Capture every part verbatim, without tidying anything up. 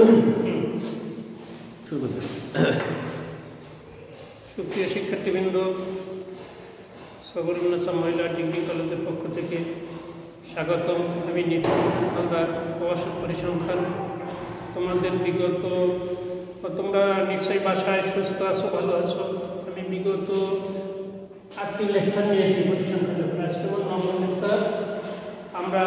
সুপ্রিয় শিক্ষার্থীবৃন্দ, সবরুন্নেসা মহিলা ডিগ্রি কলেজের পক্ষ থেকে স্বাগতম। আমি নিপুণ হালদার, প্রভাষক পরিসংখ্যান। তোমাদের বিগত তোমরা নিশ্চয়ই বাসায় সুস্থ আছো, ভালো আছো। আমি বিগত আটটি লেকচার নিয়েছি পরিসংখ্যানের ক্লাস। কেবল নম্বর লেকচার আমরা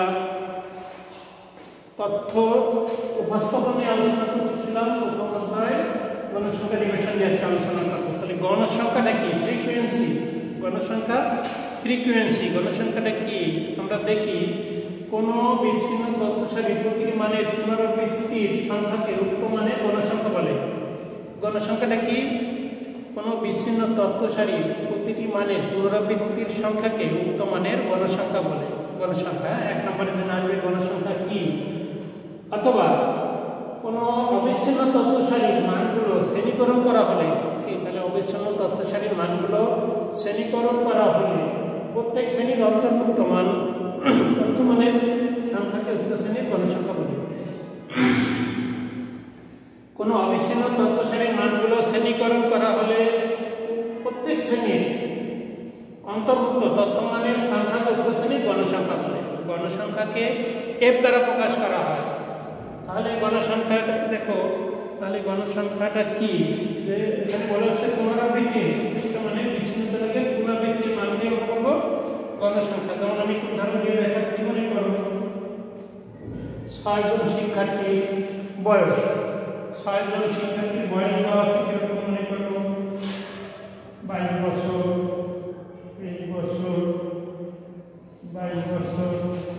তথ্য উপস্থাপনে আলোচনা করছিলাম। উপমাত্রায় গণসংখ্যা নিবেশন নিয়ে আজকে আলোচনা করবো। তাহলে গণসংখ্যাটা কি? ফ্রিকুয়েন্সি। গণসংখ্যা ফ্রিকুয়েন্সি। গণসংখ্যাটা কি? আমরা দেখি কোনো বিচ্ছিন্ন তথ্যসারি প্রতিটি মানের পুনরাবৃত্তির সংখ্যাকে উক্ত মানের গণসংখ্যা বলে। গণসংখ্যাটা কি? কোনো বিচ্ছিন্ন তথ্যসারি প্রতিটি মানের পুনরাবৃত্তির সংখ্যাকে উক্ত মানের গণসংখ্যা বলে। গণসংখ্যা এক নম্বরের জন্য আসবে গণসংখ্যা কি। অথবা কোনো অবিচ্ছিন্ন তথ্যসারির মানগুলো শ্রেণীকরণ করা হলে কি, তাহলে অবিচ্ছিন্ন তথ্যসারির মানগুলো শ্রেণীকরণ করা হলে প্রত্যেক শ্রেণীর অন্তর্ভুক্ত মান তথ্য মানের সংখ্যাকে উক্ত শ্রেণীর গণসংখ্যা বলে। কোনো অবিচ্ছিন্ন তথ্যসারির মানগুলো শ্রেণীকরণ করা হলে প্রত্যেক শ্রেণীর অন্তর্ভুক্ত তথ্যমানের সংখ্যাকে উক্ত শ্রেণীর গণসংখ্যা বলে। গণসংখ্যাকে এফ দ্বারা প্রকাশ করা হয়। তাহলে গণসংখ্যাটা দেখো, তাহলে গণসংখ্যাটা কি? যে এখানে বলা হচ্ছে পুনরাবৃত্তি, মানে বিচ্ছিন্নতাকে পুনরাবৃত্তির মানকে আমরা বলবো গণসংখ্যা। যেমন আমি উদাহরণ দিয়ে দেখাচ্ছি। মনে করো ছয়জন শিক্ষার্থী বয়স, ছয়জন শিক্ষার্থীর বয়স দেওয়া আছে কিরকম? মনে করো বাইশ বছর, তেইশ বছর, বাইশ বছর,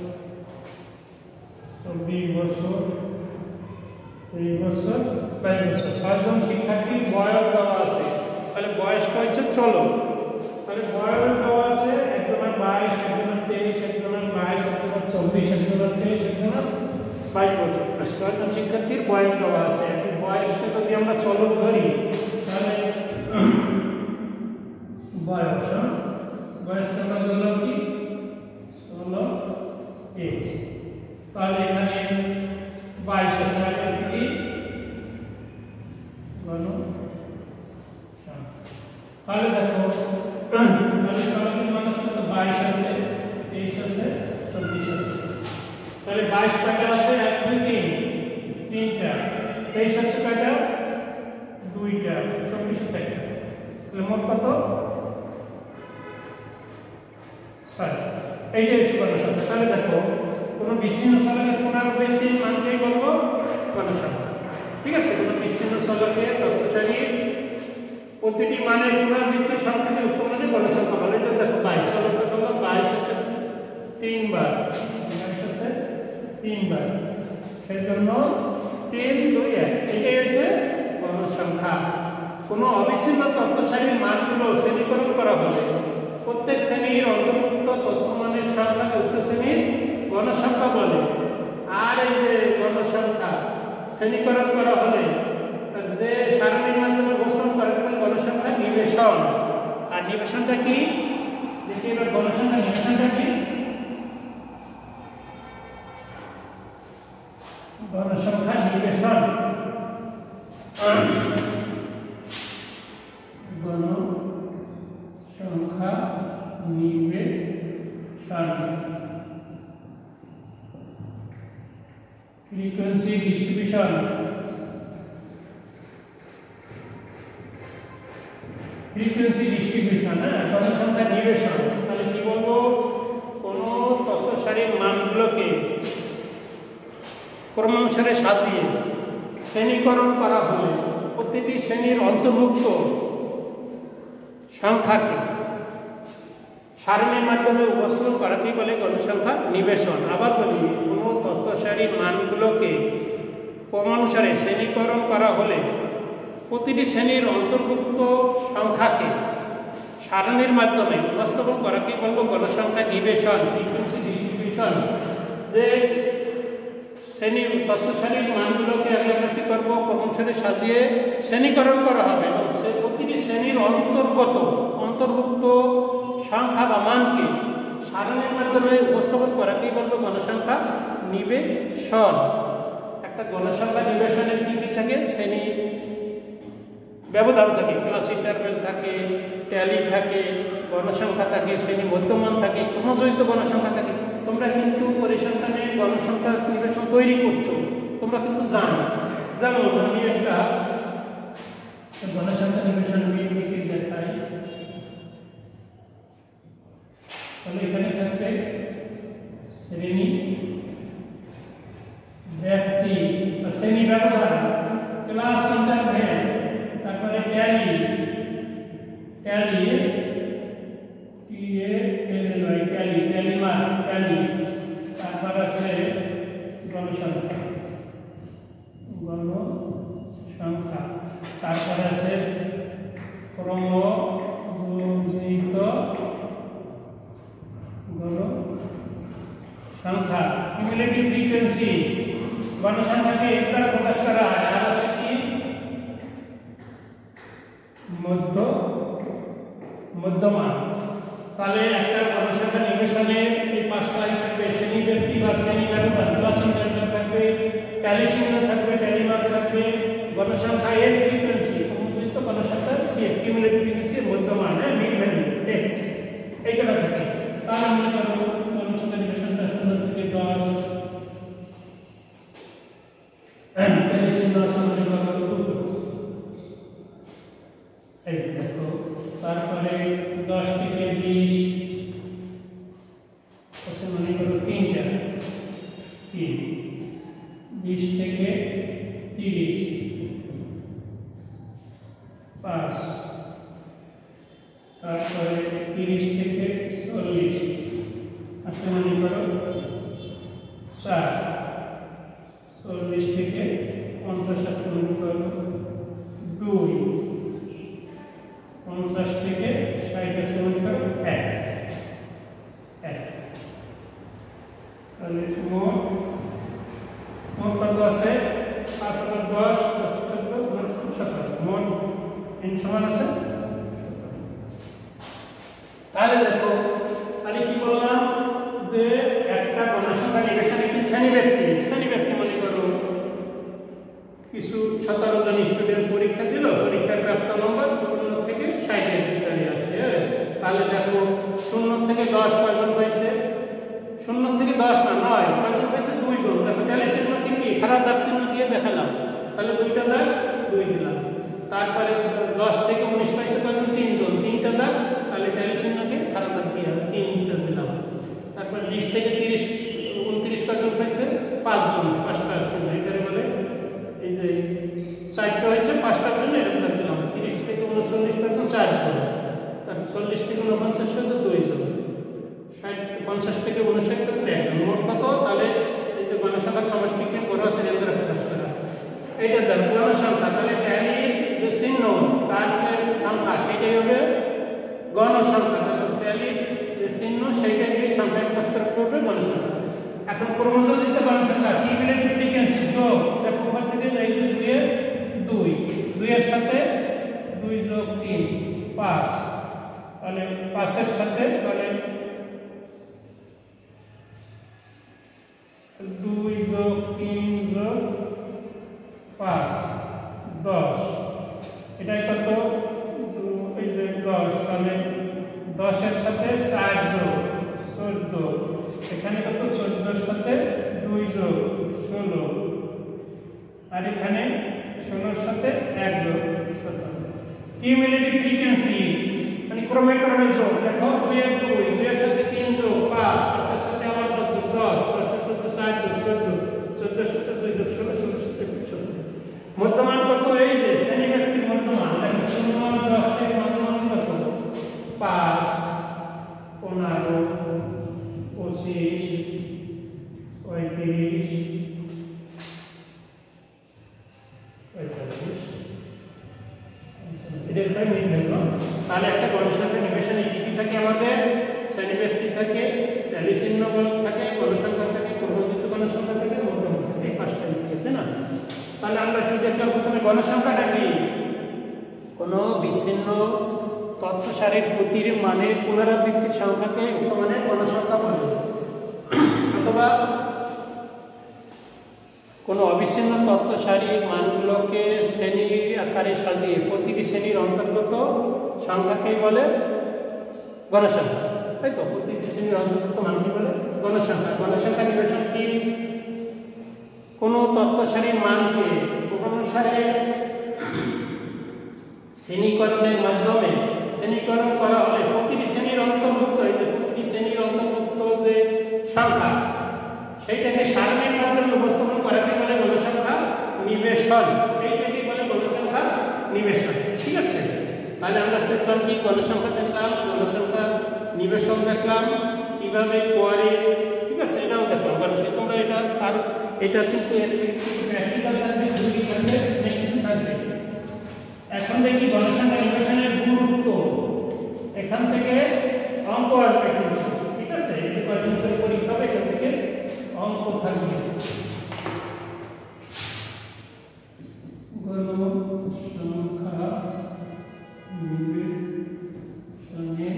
চব্বিশ বছর, তেইশ বছর, বাইশ বছর। ছয়জন শিক্ষার্থীর বয়স দেওয়া আছে। তাহলে বয়সটা হচ্ছে চলো। তাহলে বয়স দেওয়া আছে একজনের বাইশ, একজনের তেইশ, একজনের বাইশ, একজনের চব্বিশ, একজনের তেইশ, একজনের বাইশ বছর। ছয়জন শিক্ষার্থীর বয়স দেওয়া আছে। এখন বয়সকে যদি আমরা চলক ধরি তাহলে বয়স বয়সটা আমরা ধরলাম কি ষোলো এক্স। তাহলে এখানে বাইশ আছে, আছে কি তাহলে দেখো তাহলে চলকের মান আছে তো বাইশ আছে, তেইশ আছে, চব্বিশ আছে। তাহলে বাইশ কয়টা আছে? এক দুই তিন, তিনটা। তেইশ আছে কয়টা? দুইটা। চব্বিশ আছে একটা। তাহলে মোট কত? ছয়। এইটা হচ্ছে গণসংখ্যা। তাহলে দেখো কোনো বিচ্ছিন্ন চলকের পুনরাবৃত্তির মানকেই বলবো গণসংখ্যা। ঠিক আছে? কোনো বিচ্ছিন্ন চলকের তথ্যসারির প্রতিটি মানের পুনরাবৃত্তির সংখ্যাকে উক্ত মানের গণসংখ্যা বলে। যে দেখো বাইশ, চলকটা বললাম বাইশ আছে তিনবার, বাইশ আছে তিনবার, সেই জন্য তিন দুই এক। এটাই হচ্ছে গণসংখ্যা। কোনো অবিচ্ছিন্ন তথ্যসারির মানগুলো শ্রেণীকরণ করা হবে প্রত্যেক শ্রেণীর অন্তর্ভুক্ত তথ্যমানের সংখ্যাকে উক্ত শ্রেণীর গণসংখ্যা বলে। আর এই যে গণসংখ্যা শ্রেণীকরণ করা হলে যে সারণীর মাধ্যমে উপস্থাপন করা হয় গণসংখ্যা নিবেশন। আর নিবেশনটা কি? দেখি এবার গণসংখ্যা নিবেশনটা কি? গণসংখ্যা নিবেশন গণসংখ্যা নিবেশন ফ্রিকোয়েন্সি ডিস্ট্রিবিউশন। ফ্রিকোয়েন্সি ডিস্ট্রিবিউশন হ্যাঁ গণসংখ্যা নিবেশন। তাহলে কি বলবো? কোনো তথ্যসারির মানগুলোকে ক্রমানুসারে সাজিয়ে শ্রেণীকরণ করা হলে প্রতিটি শ্রেণীর অন্তর্ভুক্ত সংখ্যাকে সারণীর মাধ্যমে উপস্থাপন করাকেই বলে গণসংখ্যা নিবেশন। আবার বলি, কোনো তথ্যসারির মানগুলোকে ক্রমানুসারে শ্রেণীকরণ করা হলে প্রতিটি শ্রেণীর অন্তর্ভুক্ত সংখ্যাকে সারণীর মাধ্যমে উপস্থাপন করাকেই বলবো গণসংখ্যা নিবেশন, ফ্রিকোয়েন্সি ডিস্ট্রিবিউশন। যে শ্রেণীর তথ্যসারির মানগুলোকে আগে আমরা কী করবো? ক্রমানুসারে সাজিয়ে শ্রেণীকরণ করা হবে এবং সে প্রতিটি শ্রেণীর অন্তর্গত অন্তর্ভুক্ত সংখ্যা বা মানকে সারণীর মাধ্যমে উপস্থাপন করাকেই বলবো গণসংখ্যা নিবেশন। একটা একটা গণসংখ্যা নিবেশনের কি কি থাকে, শ্রেণী ব্যবধান থাকে, ক্লাস ইন্টারভেল থাকে, ট্যালি থাকে, গণসংখ্যা থাকে, শ্রেণী মধ্যমান থাকে, ক্রমজড়িত গণসংখ্যা থাকে। তোমরা কিন্তু পরিসংখ্যানে গণসংখ্যা নিবেশন তৈরি করছো, তোমরা কিন্তু জানো। যেমন আমি একটা গণসংখ্যা নিবেশন নিয়ে দেখাই। তাহলে এখানে থাকবে শ্রেণী ব্যক্তি বা শ্রেণী ব্যবধান, ক্লাস ইন্টারভেল, তারপরে tally tally T A L L Y tally tally mark tally, তারপর আছে গণসংখ্যা গণসংখ্যা, তারপরে আছে ক্রমজড়িত গণসংখ্যা, কিউমুলেটিভ ফ্রিকোয়েন্সি, গণসংখ্যাকে এক দ্বারা প্রকাশ করা হয়। আর আছে কি মধ্য মধ্যমান। তাহলে একটা গণসংখ্যা নিবেশনে এই পাঁচটাই থাকবে, শ্রেণী ব্যক্তি বা শ্রেণী ব্যবধান, ক্লাস ইন্টারভেল থাকবে, ট্যালি চিহ্ন থাকবে, ট্যালি মার্ক থাকবে, গণসংখ্যা এর ফ্রিকোয়েন্সি, ক্রমজড়িত গণসংখ্যা সি কিউমুলেটিভ ফ্রিকোয়েন্সি মধ্যমান, হ্যাঁ মিড ভ্যালু এক্স, এইগুলো থাকে। তাহলে মনে করো গণসংখ্যা নিবেশনটা শূন্য থেকে দশ, ট্যালি চিহ্ন মনে করো দুটো, এই দেখো। তারপরে দশ থেকে বিশ আছে মনে করো তিনটা, তিন, বিশ থেকে তিরিশ পাঁচ, তারপরে তিরিশ থেকে চল্লিশ আছে মনে করো ষাট, চল্লিশ থেকে পঞ্চাশ আছে মনে করো দুই, পঞ্চাশ থেকে ষাট আছে মনে করো এক এক তাহলে মোট মোট কত আছে? পাঁচ হাজার দশ, দশ চোদ্দ, দশ সতেরো, মোট তিন সমান আছে। তাহলে দেখো, তাহলে কি বললাম যে একটা গণসংখ্যা নিবেশন একটি শ্রেণী ব্যক্তি, শ্রেণী ব্যক্তি মনে করো কিছু সতেরো জন স্টুডেন্ট পরীক্ষা দিল, পরীক্ষার প্রাপ্ত নম্বর শূন্য থেকে ষাটের ভিতরে আছে। তাহলে দেখো শূন্য থেকে দশ কয়জন পাইছে? শূন্য থেকে দশ না নয়, কয়জন পাইছে? দুইজন। দেখো তাহলে চিহ্নটি কি খারাপ দাগ চিহ্ন দিয়ে দেখালাম, তাহলে দুইটা দাগ দুই দিলাম। তারপরে দশ থেকে উনিশ পাইছে কয়জন? তিনজন, তিনটা দাগ, তাহলে তাহলে চিহ্নকে খারাপ দাগ দিয়ে তিনটা দিলাম। তারপর বিশ থেকে তিরিশ উনত্রিশ কয়জন পাইছে? পাঁচজন, পাঁচটা চিহ্ন, এটারে বলে এই যে চারটা হয়েছে পাঁচটার জন্য এরকম দাগ দিলাম। তিরিশ থেকে উনচল্লিশ পাইছেন চারজন, তারপর চল্লিশ থেকে উনপঞ্চাশ পর্যন্ত দুইজন, ষাট পঞ্চাশ থেকে উনষাট পর্যন্ত একজন, মোট কত? তাহলে এই যে গণসংখ্যার সমষ্টিকে বড় হাতের এন দ্বারা প্রকাশ করা, এইটা দেখ গণসংখ্যা। তাহলে ট্যালির যে চিহ্ন তার যে সংখ্যা সেটাই হবে গণসংখ্যা, ট্যালির যে চিহ্ন সেইটাই দিয়ে সংখ্যা প্রকাশ করবে গণসংখ্যা। এখন ক্রমজড়িত গণসংখ্যা কিউমুলেটিভ ফ্রিকোয়েন্সি যোগ, দেখো ওখান থেকে এই যে দুইয়ের দুই, দুইয়ের সাথে দুই যোগ তিন পাঁচ, তাহলে পাঁচের সাথে তাহলে দুই যোগ তিন যোগ পাঁচ দশ, এটাই কত? এই যে দশ, তাহলে দশের সাথে চার যোগ চোদ্দ, এখানে কত? চোদ্দোর সাথে দুই যোগ ষোলো, আর এখানে ষোলোর সাথে এক যোগ সতেরো। কিউমুলেটিভ ফ্রিকোয়েন্সি মানে ক্রমে ক্রমে যোগ, দেখো দুইয়ের দুই, দুইয়ের সাথে তিন যোগ পাঁচ, পাঁচের সাথে আবার কত? দশ, দশের সাথে চার যোগ চোদ্দ, চোদ্দোর সাথে দুই যোগ ষোলো, ষোলোর সাথে চোদ্দ। মধ্যমান কত? এই যে শ্রেণী ব্যক্তির মধ্যমান, দেখো শূন্য দশের মধ্যমান কত? পাঁচ, পনেরো, পঁচিশ, পঁয়ত্রিশ, পঁয়তাল্লিশ, এটা একটা মিড ভ্যালু। তাহলে একটা গণসংখ্যা নিবেশনে কি কি থাকে? আমাদের শ্রেণী ব্যক্তি থাকে, ট্যালি চিহ্ন থাকে, গণসংখ্যা থাকে, ক্রমযুক্ত গণসংখ্যা থাকে, মধ্যমান থাকে, এই পাঁচটাই থাকে, তাই না? তাহলে আমরা কি দেখলাম? প্রথমে গণসংখ্যাটা কি? কোনো বিচ্ছিন্ন তথ্য সারির প্রতির মানের পুনরাবৃত্তির সংখ্যাকে উপমানের গণসংখ্যা বলে, অথবা কোনো অবিচ্ছিন্ন তত্ত্ব সারির মানগুলোকে শ্রেণীর আকারে সাজিয়ে প্রতিটি শ্রেণীর অন্তর্গত সংখ্যাকেই বলে গণসংখ্যা, তাই তো? প্রতিটি শ্রেণীর অন্তর্গত মানকে বলে গণসংখ্যা। গণসংখ্যা নির্বাচন কি? কোনো তত্ত্ব সারির মানকে অনুসারে শ্রেণীকরণের মাধ্যমে শ্রেণীকরণ করা হলে প্রতিটি শ্রেণীর অন্তর্ভুক্ত এই যে প্রতিটি শ্রেণীর অন্তর্ভুক্ত যে সংখ্যা সেইটাকে সারণীর মাধ্যমে উপস্থাপন করাকে বলে গণসংখ্যা নিবেশন। এইটাকে বলে গণসংখ্যা নিবেশন। ঠিক আছে, তাহলে আমরা দেখলাম কি গণসংখ্যা দেখলাম, গণসংখ্যা নিবেশন দেখলাম, কিভাবে করে, ঠিক আছে, এটাও দেখলাম। কারণ সে তোমরা এটা আর এটা কিন্তু প্র্যাকটিক্যাল থাকবে, থিওরি থাকবে, অনেক কিছু থাকবে। এখন দেখি গণসংখ্যা নিবেশনের গুরুত্ব। এখান থেকে অঙ্ক আসবে কিন্তু, ঠিক আছে? এই যে কয়েক বছর পরীক্ষা হবে, এখান থেকে অঙ্ক থাকবে। গণসংখ্যা নিবেশনের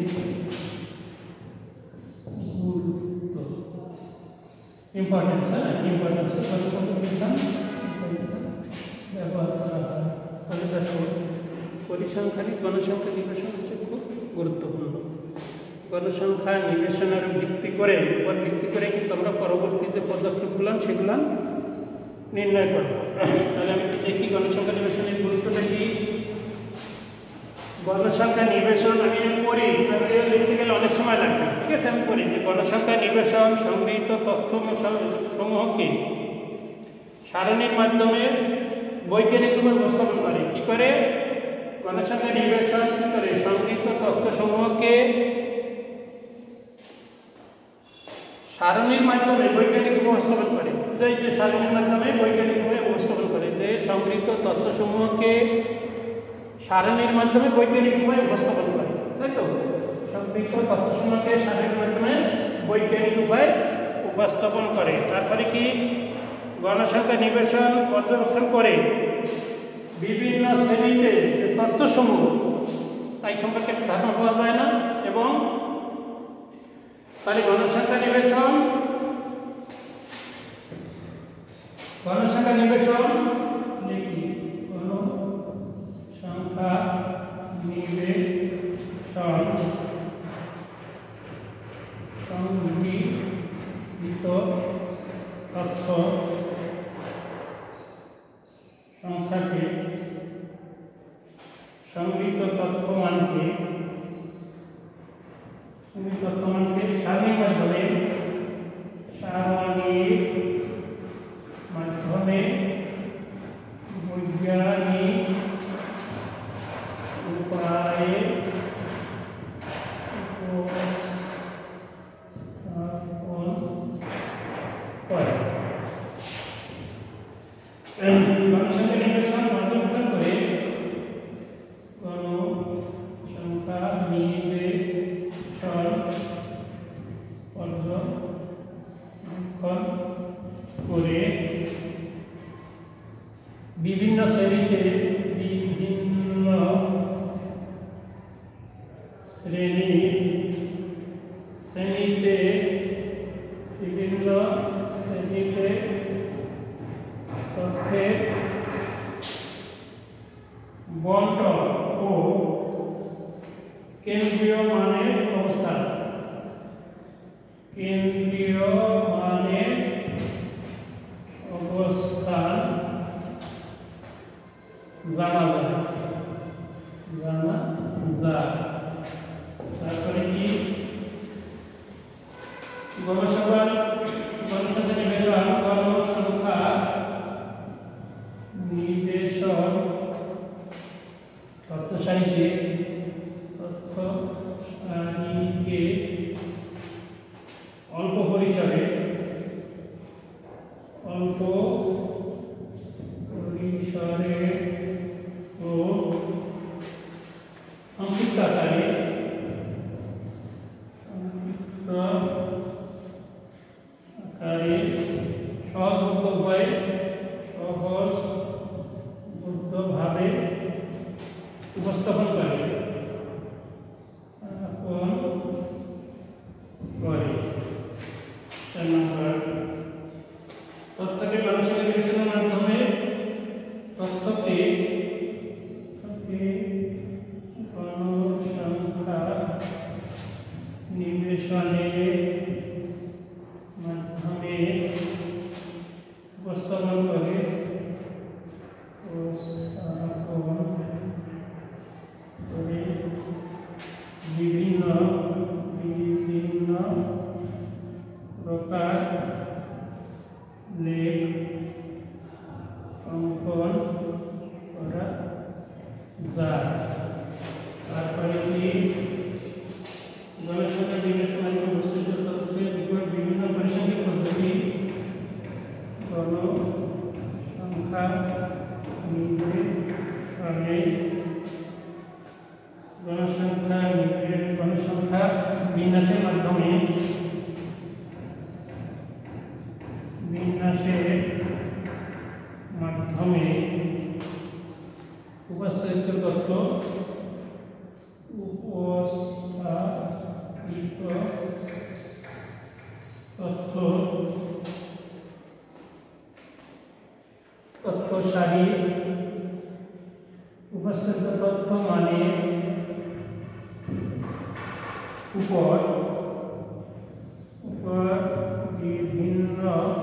গুরুত্ব, ইম্পর্টেন্স, হ্যাঁ ইম্পর্টেন্স গণসংখ্যা নিবেশন ব্যবহার করা হয়। তাহলে দেখো পরিসংখ্যানিক গণসংখ্যা নিবেশন হচ্ছে খুব গুরুত্বপূর্ণ। গণসংখ্যা নিবেশনের ভিত্তি করে উপর ভিত্তি করে কিন্তু আমরা পরবর্তী যে পদক্ষেপগুলো সেগুলো নির্ণয় করব। তাহলে আমি দেখি গণসংখ্যা নিবেশনের গুরুত্বটা কি। গণসংখ্যা নিবেশন আমি পড়ি, লিখতে গেলে অনেক সময় লাগবে, ঠিক আছে? আমি পড়ি যে গণসংখ্যা নিবেশন সংগৃহীত তথ্য সমূহকে সারণীর মাধ্যমে বৈজ্ঞানিকভাবে উপস্থাপন করে। কি করে? গণসংখ্যা নিবেশন কি করে? সংগৃহীত তথ্য সমূহকে সারণীর মাধ্যমে বৈজ্ঞানিক উপস্থাপন করে। এই যে সারণীর মাধ্যমে বৈজ্ঞানিকভাবে উপস্থাপন করে, যে সংগৃহীত তথ্য সমূহকে সারণীর মাধ্যমে বৈজ্ঞানিকভাবে উপস্থাপন করে, তাই তো? সংগৃহীত তথ্য সমূহকে সারণীর মাধ্যমে বৈজ্ঞানিক উপায়ে উপস্থাপন করে। তারপরে কি? গণসংখ্যা নিবেশন পর্যবেক্ষণ করে বিভিন্ন শ্রেণীতে তথ্যসমূহ, তাই সম্পর্কে একটা ধারণা পাওয়া যায় না। এবং তাহলে গণসংখ্যা নিবেশন গণসংখ্যা নিবেশন লিখি গণসংখ্যা নিবেশন সংগৃহীত তথ্য সংখ্যাকে সংগৃহীত তথ্য মানকে সংগৃহীত তথ্য মানকে সারণীর মাধ্যমে সারণীর মাধ্যমে বৈজ্ঞানিক উপায়ে উপস্থাপন করে। গণসংখ্যা নিবেশন পর্যবেক্ষণ করে গণসংখ্যা নিবেশন পর্যবেক্ষণ করে বিভিন্ন শ্রেণীতে বিভিন্ন শ্রেণী শ্রেণীতে বিভিন্ন শ্রেণীতে তথ্যের বন্টন ও কেন্দ্রীয় মানের অবস্থান কেন্দ্রীয় মানের অবস্থান জানা যায় জানা যায় তারপরে কি? গণসংখ্যা গণসংখ্যা নিবেশন গণসংখ্যা নিবেশন তথ্য সারিকে তথ্য সারিকে অল্প পরিসরে অল্প পরিসরে ও সংক্ষিপ্ত আকারে সংক্ষিপ্ত আকারে সহজবোধ্য উপায়ে সহজবোধ্যভাবে উপস্থাপন করে করে। তথ্যকে গণসংখ্যা নিবেশনের নিবেশনের মাধ্যমে উপস্থাপন করে বিভিন্ন বিভিন্ন প্রকার লেখ অঙ্কন করা যায়। তারপরে কি গণসংখ্যা নিবেশনের বস্তুত তথ্যের উপর বিভিন্ন পরিসংখ্যান পদ্ধতি গণসংখ্যা নিবেশনে গণসংখ্যা গণসংখ্যা বিন্যাসের মাধ্যমে বিন্যাসের মাধ্যমে উপস্থাপিত তথ্য উপস্থাপিত তথ্য তথ্য সারি উপস্থাপিত তথ্য মানে উপর উপর বিভিন্ন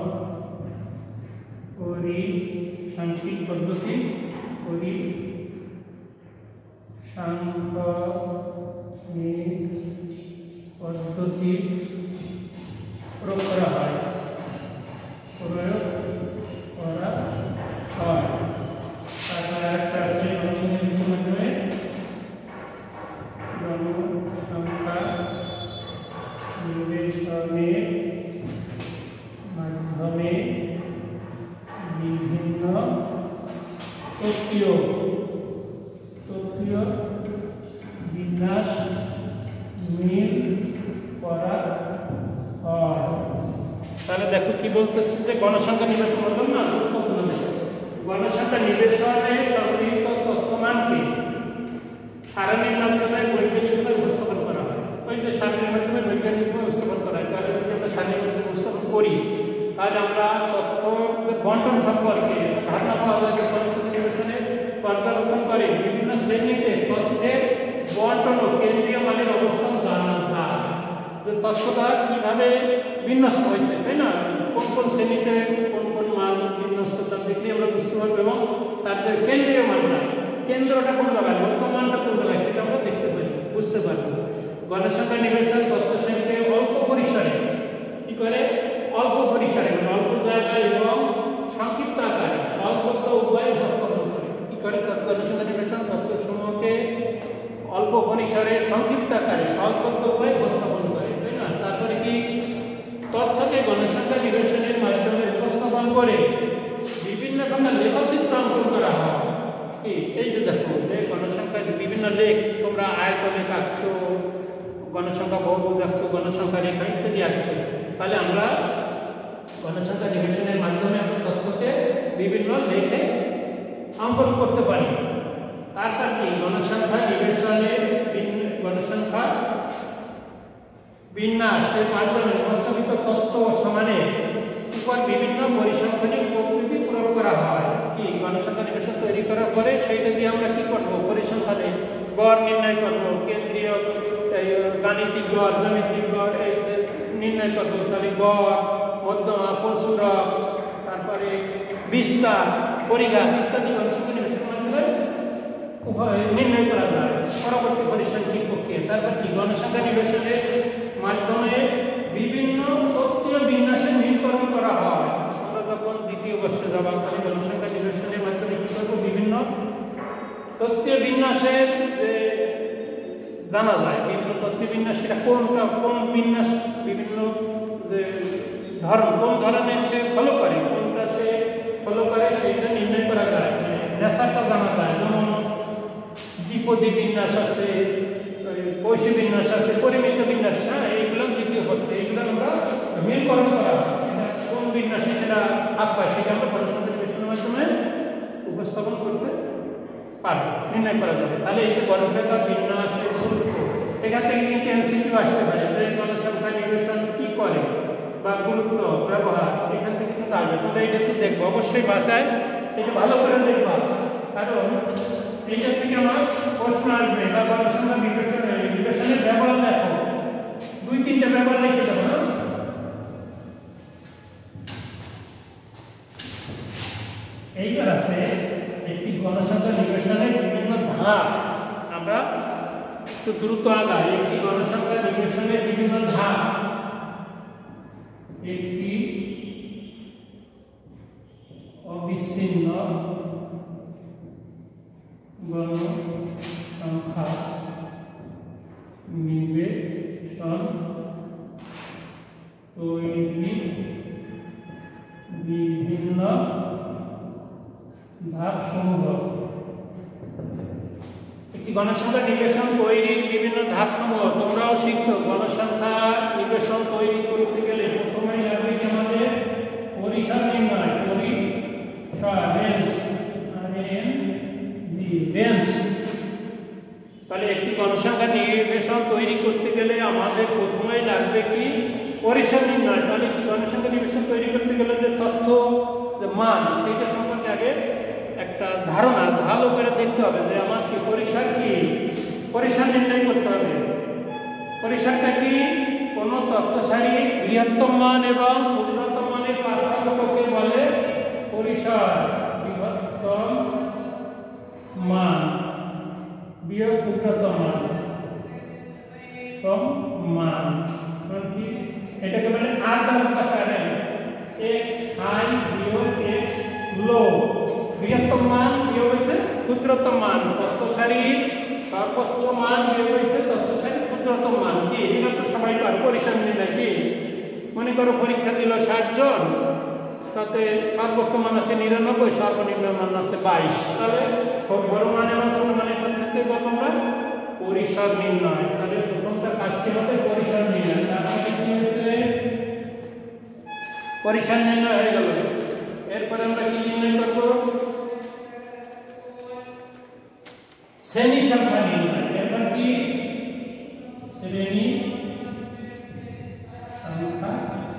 পরিসাংখ্যিক পদ্ধতি পরিসাংখ্যিক পদ্ধতি প্রয়োগ করা হয় প্রয়োগ করা হয় তারপরে আরেকটা আছে গণসংখ্যার মাধ্যমে গণসংখ্যা নিবেশনের মাধ্যমে বিভিন্ন তথ্যীয় তথ্যীয় বিন্যাস মিল করা হয়। তাহলে দেখো কি বলতেছে যে গণসংখ্যা নিবেশন বললাম না গুরুত্বপূর্ণ বিষয়। গণসংখ্যা নিবেশনে সংগৃহীত তথ্যমানকে সারণীর মাধ্যমে বৈজ্ঞানিকভাবে উপস্থাপন করা হয়। ওই যে সারণীর মাধ্যমে বৈজ্ঞানিকভাবে উপস্থাপন করা হয়, তাহলে যদি আমরা সারণীর মাধ্যমে উপস্থাপন করি তাহলে আমরা তথ্য যে বন্টন সম্পর্কে ধারণা পাওয়া যায়। গণসংখ্যা নিবেশনে পর্যবেক্ষণ করে বিভিন্ন শ্রেণীতে তথ্যের বন্টন ও কেন্দ্রীয় মানের অবস্থান জানা যায়। যে তথ্যটা কীভাবে বিন্যস্ত হয়েছে, তাই না, কোন কোন শ্রেণীতে কোন কোন মান বিন্যস্ততা দেখলে আমরা বুঝতে পারবো এবং তাদের কেন্দ্রীয় মানটা কেন্দ্রটা কোন জায়গায় বর্তমানটা কোন জায়গায় সেটা আমরা দেখতে পারি বুঝতে পারবো। গণসংখ্যা নিবেশন তথ্য শ্রেণীতে অল্প পরিসরে কি করে অল্প পরিসরে মানে অল্প জায়গায় এবং সংক্ষিপ্ত আকারে সহজলভ্য উভয় উপস্থাপন করে। কি করে গণসংখ্যা নিবেশন তথ্যসমূহকে অল্প পরিসরে সংক্ষিপ্ত আকারে সহজলভ্য উভয় উপস্থাপন করে, তাই না। তারপরে কি তথ্যকে গণসংখ্যা নিবেশনের মাধ্যমে উপস্থাপন করে বিভিন্ন প্রকার লেখচিত্র অঙ্কন করা হয়। কি এই যে দেখো যে গণসংখ্যা বিভিন্ন লেখ তোমরা আয়ত লেখ আঁকছো, গণসংখ্যা বহুভুজ আঁকছো, গণসংখ্যা রেখা ইত্যাদি আঁকছো, তাহলে আমরা গণসংখ্যা নিবেশনের মাধ্যমে আমরা তথ্যকে বিভিন্ন লেখে অঙ্কন করতে পারি। তারপর কি গণসংখ্যা নিবেশনে গণসংখ্যা বিন্যাসের মাধ্যমে উপস্থাপিত তথ্য সমানের উপর বিভিন্ন পরিসংখ্যানিক প্রকৃতি প্রয়োগ করা হয়। কি গণসংখ্যা নিবেশন তৈরি করার পরে সেইটা দিয়ে আমরা কি করব পরিসংখ্যানে গড় নির্ণয় করব, কেন্দ্রীয় গাণিতিক গড় জ্যামিতিক গড় এই নির্ণয় করব। তাহলে গড় মধ্যমা প্রচুরক তারপরে বিস্তার পরিঘাত ইত্যাদি গণসংখ্যা নিবেশনের মাধ্যমে নির্ণয় করা যায় পরবর্তী পরিসংখ্যানিক প্রক্রিয়া। তারপর কি গণসংখ্যা নিবেশনের মাধ্যমে বিভিন্ন তথ্যীয় বিন্যাসের নির্ধারণ করা হয়। আমরা যখন দ্বিতীয় বর্ষে যাব তাহলে গণসংখ্যা নিবেশনের মাধ্যমে কি করব বিভিন্ন তথ্যীয় বিন্যাসের জানা যায়। বিভিন্ন তথ্য বিন্যাস সেটা কোনটা কোন বিন্যাস বিভিন্ন যে ধরন কোন ধরনের সে ফলো করে কোনটা সে ফলো করে সেইটা নির্ণয় করা যায়, নেশাটা জানা যায়। যেমন দ্বিপদী বিন্যাস আছে, পৈশী বিন্যাস আছে, পরিমিত বিন্যাস, হ্যাঁ এইগুলো দ্বিতীয় পত্রে এইগুলো আমরা মিলকরণ করা কোন বিন্যাসে সেটা ভাগ পায় সেটা আমরা গণসংখ্যা নিবেশনের মাধ্যমে উপস্থাপন করতে পারবো, নির্ণয় করা যাবে। তাহলে এই যে গণসংখ্যা বিন্যাসের গুরুত্ব এখান থেকে কিন্তু এমসিকিউ আসতে পারে যে গণসংখ্যা নিবেশন কি করে বা গুরুত্ব ব্যবহার এখান থেকে কিন্তু আসবে। তোমরা এটা একটু দেখবো অবশ্যই ভাষায় এটা ভালো করে দেখবা, কারণ এইটার থেকে আমার প্রশ্ন আসবে বা গণসংখ্যা নিবেশনের নিবেশনের ব্যবহার দেখো দুই এইবার আছে একটি গণসংখ্যা নির্বাচনের বিভিন্ন ধাপ। আমরা একটু দ্রুত আগাই। একটি গণসংখ্যা নির্বাচনের বিভিন্ন ধাপ। একটি অবিচ্ছিন্ন গণসংখ্যা নির্বাচন তৈরি বিভিন্ন ধাপসমূহ। একটি গণসংখ্যা নির্বাচন তৈরির বিভিন্ন ধাপসমূহ তোমরাও শিখছো। গণসংখ্যা নির্বাচন তৈরি করতে গেলে প্রথমে লাগবে আমাদের পরিসর নির্ণয়। পরিসর range R N G range. তাহলে একটি গণসংখ্যা নির্বাচন তৈরি করতে গেলে আমাদের প্রথমেই লাগবে কি পরিসর নির্ণয়। তাহলে কি গণসংখ্যা নির্বাচন তৈরি করতে গেলে যে তথ্য যে মান সেইটা সম্পর্কে আগে একটা ধারণা ভালো করে দেখতে হবে যে আমার কি পরিসর কি পরিসর নির্ণয় করতে হবে। পরিসরটা কি কোন তথ্য সারি বৃহত্তম মান এবং ক্ষুদ্রতম মানের পার্থক্যকে বলে পরিসর। বৃহত্তম মান বিয়োগ ক্ষুদ্রতম মান কম মান মানে কি এটাকে বলে আর দ্বারা প্রকাশ করা যায়। x হাই বিয়োগ x লো। বৃহত্তম মান বিয়োগ হইছে ক্ষুদ্রতম মান। তথ্য সারির সর্বোচ্চ মান বিয়োগ হইছে তথ্য সারির ক্ষুদ্রতম মান। কি এটা তো সবাই পার পরিসর নির্ণয়। কি মনে করো পরীক্ষা দিল ষাট জন, তাতে সর্বোচ্চ মান আছে নিরানব্বই, সর্বনিম্ন মান আছে বাইশ। তাহলে বড় মান এবং ছোট মানের পার্থক্য বলবো আমরা পরিসর নির্ণয়। তাহলে প্রথমটা কাজটি হবে পরিসর নির্ণয়। তারপরে কি হয়েছে পরিসর নির্ণয় হয়ে গেল। এরপরে আমরা কি নির্ণয় করব শ্রেণী সংখ্যা নির্ণয়। এরপর কি শ্রেণী সংখ্যা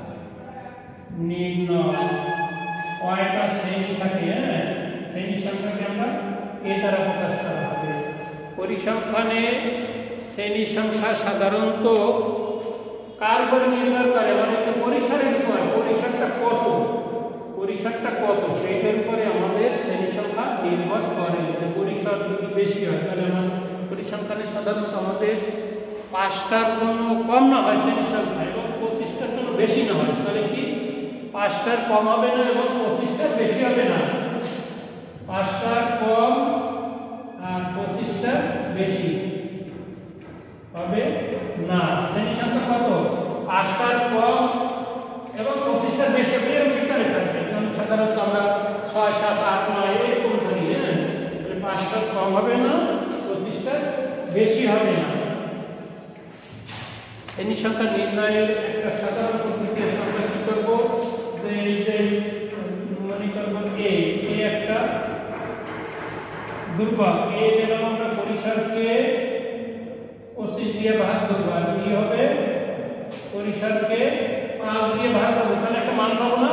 নির্ণয়। কয়টা শ্রেণী থাকে? হ্যাঁ, শ্রেণী সংখ্যাকে আমরা এ দ্বারা প্রকাশ করা হবে। পরিসংখ্যানে শ্রেণী সংখ্যা সাধারণত কার উপর নির্ভর করে মানে পরিসরের সময় পরিসরটা কত পরিসরটা কত সেইটার উপরে আমাদের শ্রেণী সংখ্যা নির্ভর করে। পরিসর যদি বেশি হয় তাহলে আমার পরিসংখ্যানে সাধারণত আমাদের পাঁচটার জন্য কম না হয় শ্রেণী সংখ্যা এবং পঁচিশটার জন্য বেশি না হয়। তাহলে কি পাঁচটার কম হবে না এবং পঁচিশটার বেশি হবে না। পাঁচটার কম আর পঁচিশটার বেশি হবে না। শ্রেণী সংখ্যা কত? পাঁচটার কম এবং পঁচিশটার বেশি এর ভিতরে থাকবে। কারণ সাধারণত আমরা ছয় সাত আট নয় এরকম ধরি। হ্যাঁ, পাঁচটার কম হবে না, পঁচিশটার বেশি হবে না। শ্রেণী সংখ্যা নির্ণয়ের একটা সাধারণ পদ্ধতি আমরা কি করবো যে এই যে মনে করবো এ এ একটা ধ্রুবক। এ দিলাম আমরা পরিসরকে পঁচিশ দিয়ে ভাগ দেবো আর ই হবে পরিসরকে পাঁচ দিয়ে ভাগ দেবো। তাহলে একটা মান পাবো না?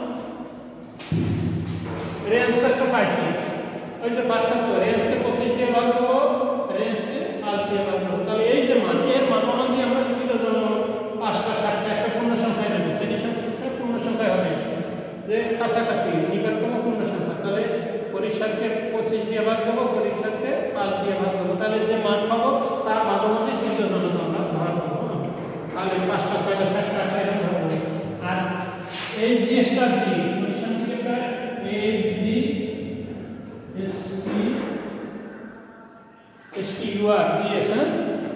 রেঞ্জটা একটা পাইছি। ওই যে পার্থক্য রেঞ্জকে পঁচিশ দিয়ে ভাগ দেবো, রেঞ্জকে পাঁচ দিয়ে ভাগ দেবো। তাহলে এই যে মান এর মাঝামাঝি আমরা সুবিধাজনক পাঁচটা সাতটা একটা পূর্ণ সংখ্যায় নেবো। শ্রেণী সংখ্যা পূর্ণ সংখ্যায় হবে যে কাছাকাছি নিকটতম পূর্ণ সংখ্যা। তাহলে পরিসরকে পঁচিশ দিয়ে ভাগ দেবো, পরিসরকে পাঁচ দিয়ে ভাগ দেবো। তাহলে যে মান পাবো তার মাঝামাঝি সুবিধাজনক আমরা ধরবো। তাহলে পাঁচটা ছয়টা সাতটা আটটা এরকম ধরবো। আর এই জি স্টার জি পরিসংখ্যাটা এই G S T S T U R G S হ্যাঁ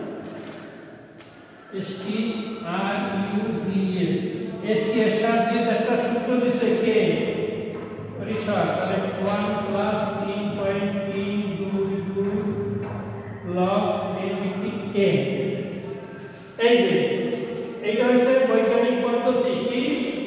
S T R U G S S কে স্টার জি একটা সূত্র দিছে কে পরিসর। তাহলে ওয়ান প্লাস তিন পয়েন্ট তিন দুই দুই লগ এন ভিত্তিক এ। এই যে এইটা হচ্ছে বৈজ্ঞানিক পদ্ধতি। কি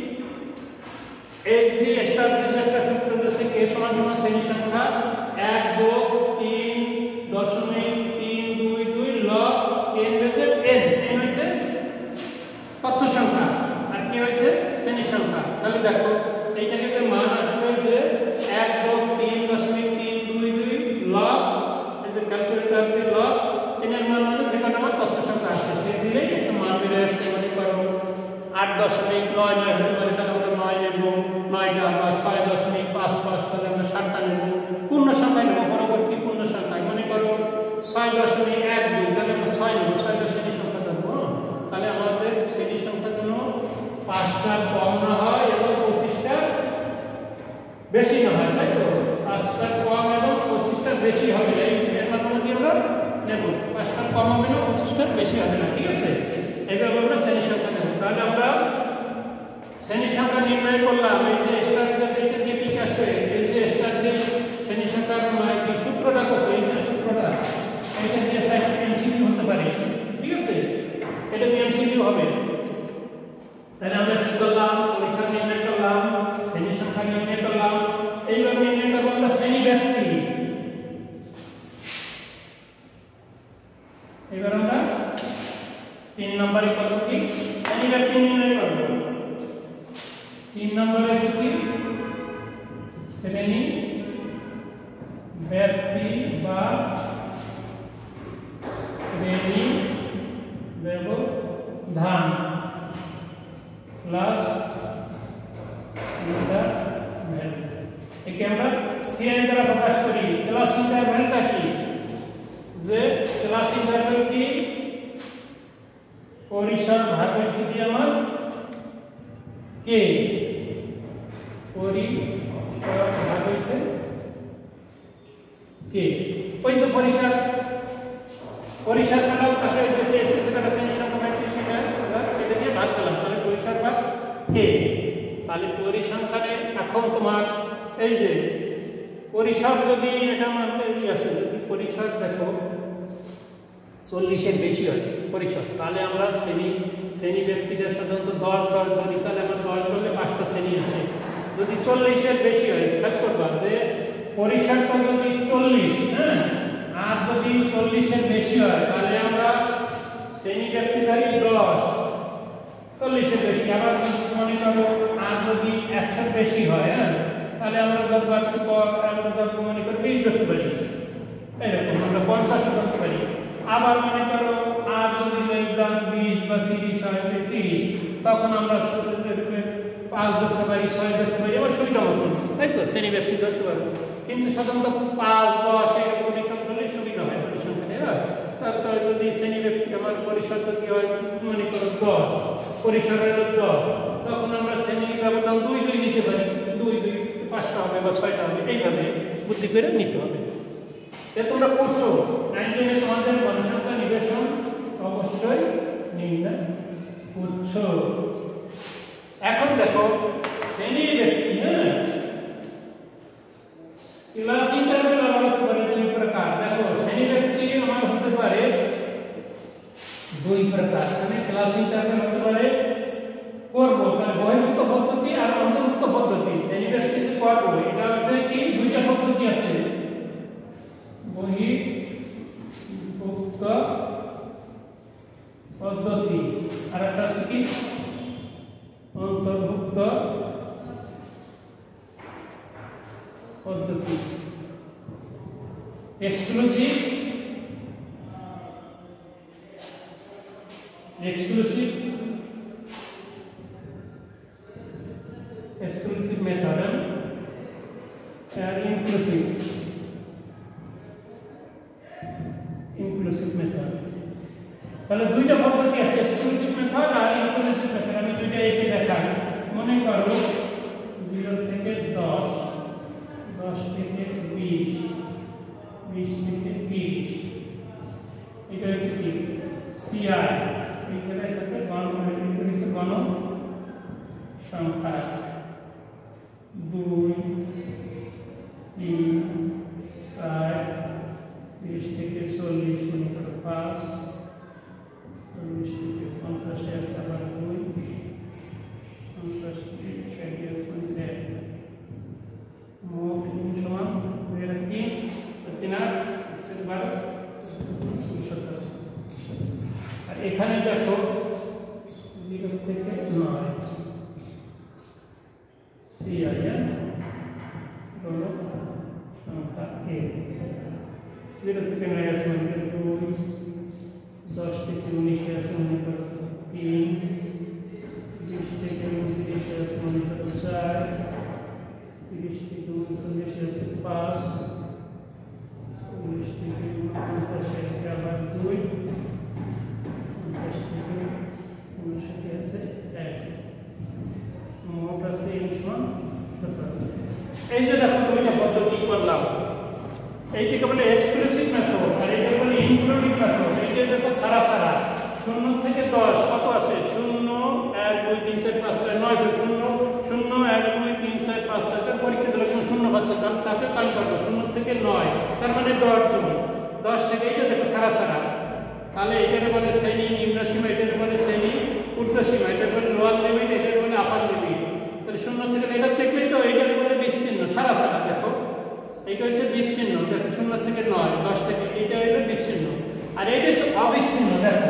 এই জি স্টার জি একটা সূত্র দিছে কে সমান সমান শ্রেণী সংখ্যা এক যোগ তিন দশমিক তিন দুই দুই লগ এন বেজের এন। এন হচ্ছে তথ্য সংখ্যা আর কি হয়েছে শ্রেণী সংখ্যা। তাহলে দেখো এইটাকে যে মান আসবে যে এক যোগ তিন দশমিক তিন দুই দুই লগ এই যে ক্যালকুলেটর দিয়ে লগ এন এর মান মানে যেটা আমার তথ্য সংখ্যা আসছে সে দিলেই একটা মান বের আসবে। মানে করো আট দশমিক নয় নয় হতে পারে, তাহলে আমরা নয় নেব, নয়টা বা ছয় দশমিক পাঁচ পাঁচ, তাহলে আমরা দশমিক এক দুই, তাহলে আমরা ছয় নেব, ছয়টা শ্রেণী সংখ্যা ধরবো। তাহলে আমাদের শ্রেণী সংখ্যা যেন পাঁচটা কম না হয় এবং পঁচিশটা বেশি না হয়, তাই তো? পাঁচটা কম এবং পঁচিশটা বেশি হবে না, এর মাধ্যমে আমরা নেব। পাঁচটা কম হবে না, পঁচিশটা বেশি হবে না, ঠিক আছে? এইভাবে আমরা শ্রেণী সংখ্যা নেব। তাহলে আমরা শ্রেণী সংখ্যা নির্ণয় করলাম। এই যে স্টার এটা দিয়ে ঠিক আছে, এই যে স্টার দিয়ে শ্রেণী সংখ্যার সূত্রটা কত, এই যে সূত্রটা, এটা দিয়ে সাইড এমসিকিউ হতে পারে, ঠিক আছে? এটা দিয়ে এমসিকিউ হবে। তাহলে আমরা কি করলাম? পরিসর নির্ণয় করলাম, শ্রেণী সংখ্যা নির্ণয় করলাম। এইভাবে নির্ণয় করবো আমরা শ্রেণী ব্যাপ্তি। এবার আমরা তিন নম্বরে করব কি? শ্রেণী ব্যাপ্তি নির্ণয় করব। তিন নম্বরে আছে কি? শ্রেণী ব্যাপ্তি বা শ্রেণী ব্যবধান প্লাস ইন্টারভ্যাল। একে আমরা সিআই দ্বারা প্রকাশ করি। ক্লাস ইন্টারভ্যালটা কি? যে ক্লাস ইন্টারভ্যাল কি? পরিসর ভাগ হয়েছে কি আমার কে, পরিসর ভাগ হয়েছে কে, ওই যে পরিসর পরিসর পেলাম, তাকে যে সেটা শ্রেণী সংখ্যা পাইছি সেটা সেটা দিয়ে ভাগ পেলাম, তাহলে পরিসর ভাগ কে। তাহলে পরিসংখ্যানে এখন তোমার এই যে পরিসর যদি এটা আমাদের ই আছে, যদি পরিসর দেখো চল্লিশের বেশি হয় পরিসর, তাহলে আমরা শ্রেণী শ্রেণী ব্যক্তিটা সাধারণত দশ দশ ধরি, তাহলে আমরা দশ ধরলে পাঁচটা শ্রেণী আছে। যদি চল্লিশের বেশি হয়, খেয়াল করবা যে পরিসরটা যদি চল্লিশ, হ্যাঁ, আর যদি চল্লিশের বেশি হয় তাহলে আমরা শ্রেণী ব্যক্তি ধরি দশ, চল্লিশের বেশি। আবার মনে করো আর যদি একশোর বেশি হয়, হ্যাঁ, তাহলে আমরা ধরবো একশো আমরা ধরবো মনে করো বিশ ধরতে পারি, এরকম আমরা পঞ্চাশ ধরতে পারি। আবার মনে করো আর যদি বিশ বা তিরিশ হয়, তিরিশ, তখন আমরা পাঁচ ধরতে পারি, ছয় ধরতে পারি, আবার সুবিধা মতো, তাই তো? শ্রেণী ব্যক্তি ধরতে পারবো। কিন্তু সাধারণত পাঁচ দশ এরকম একটা ধরলে সুবিধা হয় পরিসংখ্যানে। তারপর যদি শ্রেণী ব্যক্তি আমার পরিসর যদি হয় মনে করো দশ, পরিসর হলো দশ, তখন আমরা শ্রেণী ব্যবধান দুই দুই নিতে পারি, দুই দুই পাঁচটা হবে বা ছয়টা হবে, এইভাবে বুদ্ধি করে নিতে হবে। এ তোমরা করছো নাইনটিনে, তোমাদের গণসংখ্যা নিবেশন অবশ্যই নির্ণয় করছো। এখন দেখো শ্রেণী ব্যক্তি, হ্যাঁ, ক্লাস ইন্টারভ্যাল আমার হতে পারে দুই প্রকার। দেখো শ্রেণী ব্যক্তি আমার হতে পারে দুই প্রকার। মানে ক্লাস ইন্টারভ্যাল হতে পারে করবো, তাহলে বহির্ভূত পদ্ধতি আর অন্তর্ভুক্ত পদ্ধতি। শ্রেণী ব্যক্তি যে করবো এটা হচ্ছে কি দুইটা পদ্ধতি আছে, বহির্ভূত পদ্ধতি আর একটা আছে কি অন্তর্ভুক্ত পদ্ধতি। Exclusive exclusive exclusive method and inclusive inclusive method। তাহলে দুইটা পদ্ধতি আছে, এক্সক্লুসিভ মেথড আর ইনক্লুসিভ মেথড। আমি দুইটা একে দেখাই। মনে করো জিরো থেকে দশ, দশ থেকে বিশ, বিশ থেকে তিরিশ, এটা হচ্ছে কি সিআই। এইখানে থাকে গণ হচ্ছে গণ সংখ্যা দুই, তিন, চার, বিশ থেকে চল্লিশ, মনে করো পাঁচ, চল্লিশ থেকে পঞ্চাশ আছে আবার দুই, পঞ্চাশ থেকে ষাট আছে এক, মোট সমান তিন, তিন আট বারো, সত্তর। আর এখানে দেখো জিরো থেকে নয় সিআই গণ সংখ্যা এ। জিরো থেকে নয় আছে মনে করো দুই, দশ থেকে উনিশে আছে মনে করো তিন, বিশ থেকে উনত্রিশে আছে মনে করো চার, তিরিশ থেকে উনচল্লিশে আছে পাঁচ, চল্লিশ থেকে উনপঞ্চাশে আছে এই যে দেখো দুইটা পদ্ধতি করলাম, এইটাকে বলে এক্সক্লুসিভ মেথড আর এইটাকে বলে ইনক্লুডিং মেথড। এইটা দেখো সারা সারা শূন্য থেকে দশ কত আছে, শূন্য এক দুই তিন চার পাঁচ ছয় নয়, শূন্য শূন্য এক দুই তিন চার পাঁচ ছয়, তার পরীক্ষা দিলে শূন্য পাচ্ছে তাকে কাল করবো শূন্য থেকে নয়, তার মানে দশ জন, দশ থেকে এইটা দেখো সারা সারা, তাহলে এটাকে বলে শ্রেণী নিম্ন সীমা, এটাকে বলে শ্রেণী ঊর্ধ্ব সীমা, এটাকে বলে লোয়ার লিমিট, এটাকে বলে আপার লিমিট। তাহলে শূন্য থেকে এটা দেখলেই তো এটাকে বলে বিচ্ছিন্ন সারা সারা, দেখো এটা হচ্ছে বিচ্ছিন্ন, দেখো শূন্য থেকে নয় দশ থেকে, এটা হলো বিচ্ছিন্ন। আর এটা হচ্ছে অবিচ্ছিন্ন, দেখো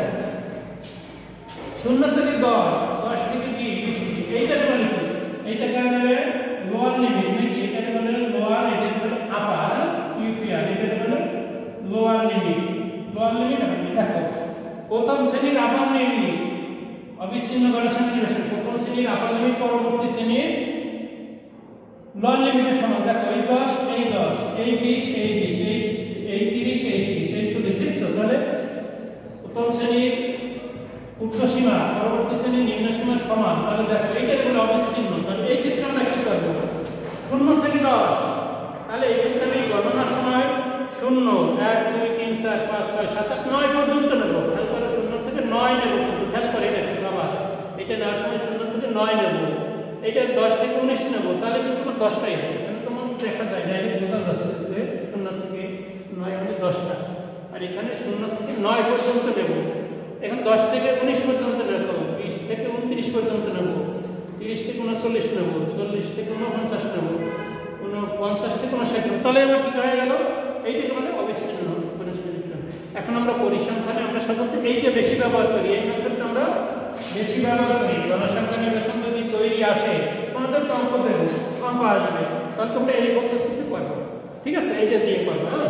শূন্য থেকে দশ, দশ থেকে বিশ, বিশ থেকে, এইটাকে বলে কি, এইটাকে বলে লোয়ার লিমিট নাকি, এটাকে বলে লোয়ার, এটাকে বলে আপার ইউপিআর, এটাকে বলে লোয়ার লিমিট, লোয়ার লিমিট। দেখো প্রথম শ্রেণীর আপার লিমিট অবিচ্ছিন্ন গণসংখ্যা নির্ণয়, প্রথম শ্রেণীর আপার লিমিট পরবর্তী শ্রেণীর লোয়ার লিমিটের সমান। দেখো এই দশ এই দশ এই বিশ এই বিশ এই এই তিরিশ এই তিরিশ এই চল্লিশ, দেখছো? তাহলে প্রথম শ্রেণীর ঊর্ধ্ব সীমা পরবর্তী শ্রেণীর নিম্ন সীমার সমান, তাহলে দেখো এইটা হলো অবিচ্ছিন্ন। তাহলে এই ক্ষেত্রে আমরা কি করব, শূন্য থেকে দশ, তাহলে এই ক্ষেত্রে আমি গণনার সময় শূন্য এক দুই তিন চার পাঁচ ছয় সাত আট নয় পর্যন্ত নেব, খেয়াল করে শূন্য থেকে নয় নেব, কিন্তু খেয়াল করে এটা কিন্তু আবার এটা নেওয়ার সময় শূন্য থেকে নয় নেব, এটা দশ থেকে উনিশ নেব, তাহলে কিন্তু দশটাই হবে, এখানে তোমার দেখা যায় ডাইরেক্ট বোঝা যাচ্ছে যে শূন্য থেকে নয় মানে দশটা, আর এখানে শূন্য থেকে নয় পর্যন্ত নেব, এখন দশ থেকে উনিশ পর্যন্ত নেব, বিশ থেকে উনত্রিশ পর্যন্ত নেব, তিরিশ থেকে উনচল্লিশ নেব, চল্লিশ থেকে উনপঞ্চাশ নেব, পঞ্চাশ থেকে উনষাট নেব, তাহলে আমার ঠিক হয়ে গেল, এইটাকে মানে অবিচ্ছিন্ন পরিসংখ্যান। এখন আমরা পরিসংখ্যানে আমরা সাধারণত এইটা বেশি ব্যবহার করি, এই মেথডটা আমরা বেশি ব্যবহার করি। গণসংখ্যা নির্বাচন যদি তৈরি আসে তোমাদের তো অঙ্ক দেবো, অঙ্ক আসবে, তাহলে তোমরা এই পদ্ধতিতে করবে, ঠিক আছে? এইটা দিয়ে করবে। হ্যাঁ,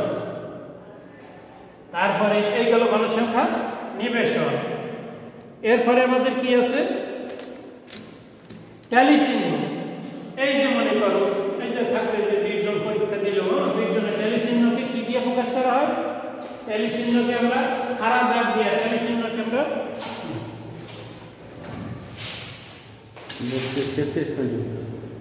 তারপরে এই গেল গণসংখ্যা নিবেশন। এরপরে আমাদের কি আছে, ট্যালি চিহ্ন। এই যে মনে করো এই যে থাকবে যে বিশ জন পরীক্ষা দিল, বিশ জনের ট্যালি চিহ্নকে কি দিয়ে প্রকাশ করা হয়, ট্যালি চিহ্নকে আমরা খাড়া দাগ দিয়ে, ট্যালি চিহ্নকে আমরা তেত্রিশ পর্যন্ত